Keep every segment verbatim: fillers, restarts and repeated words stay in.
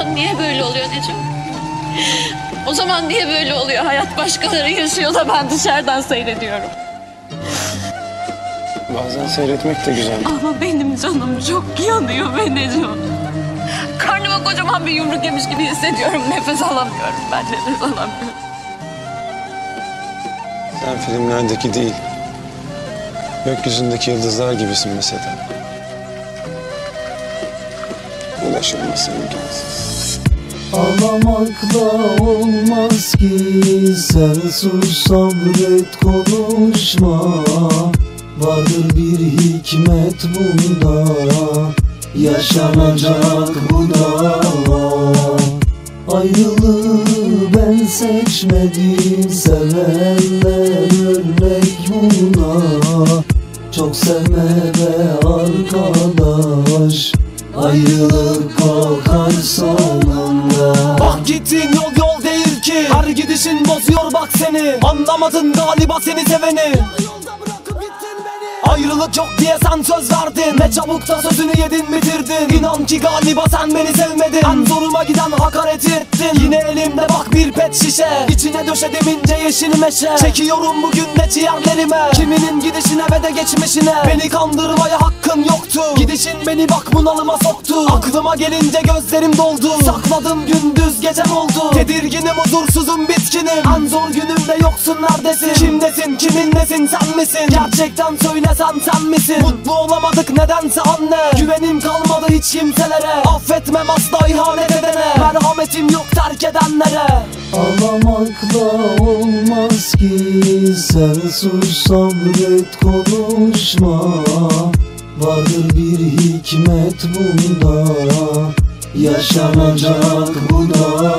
zaman niye böyle oluyor Necip? O zaman niye böyle oluyor? Hayat başkaları yaşıyor da ben dışarıdan seyrediyorum. Bazen seyretmek de güzel. Ama benim canım çok yanıyor be Necip. Karnıma kocaman bir yumruk yemiş gibi hissediyorum. Nefes alamıyorum ben, nefes alamıyorum. Sen filmlerdeki değil, gökyüzündeki yıldızlar gibisin mesela. Ulaşılması imkansız. Ağlamakla olmaz ki, sen sus sabret konuşma. Vardır bir hikmet bunda, yaşanacak bu da. Ayrılığı ben seçmedim, sevenler örnek buna. Çok sevme be arkadaş, ayrılık kokar sonunda. Bak gittiğin yol yol değil ki, her gidişin bozuyor bak seni. Anlamadın galiba seni seveni. Ayrılık yok diye sen söz verdin, ne çabuk da sözünü yedin bitirdin. İnan ki galiba sen beni sevmedin, en zoruma giden hakaret ettin. Yine elimde bak bir pet şişe, içine döşedim ince yeşil meşe. Çekiyorum bugün de ciğerlerime, kiminin gidişine ve de geçmişine. Beni kandırmaya hakkın yoktu, gidişin beni bak bunalıma soktu. Aklıma gelince gözlerim doldu, sakladım gündüz gecem oldu. Tedirginim, huzursuzum, bitkinim, en zor günümde yoksun neredesin? Kimdesin, kiminlesin, sen misin? Gerçekten söylesen sen misin? Mutlu olamadık nedense anne, güvenim kalmadı hiç kimselere. Affetmem asla ihanet edene, merhametim yok terk edenlere. Ağlamakla olmaz ki, sen sus sabret konuşma. Vardır bir hikmet bunda, yaşanacak bu da.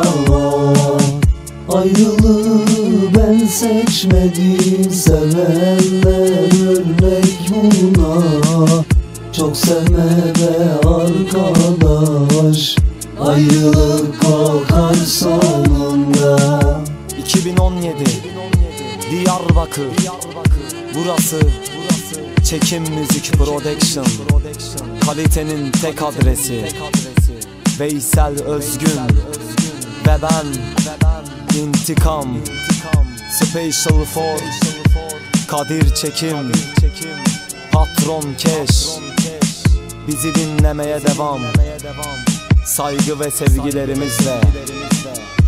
Ayrılığı ben seçmedim, sevenler örnek buna. Çok sevme be arkadaş, ayrılık kokar sonunda. iki bin on yedi Diyarbakır, burası Çekim Müzik Production, kalitenin tek adresi. Veysel Özgün ve ben İntikam, Special for Kadir Çekim, Patron Keş. Bizi dinlemeye devam, saygı ve sevgilerimizle.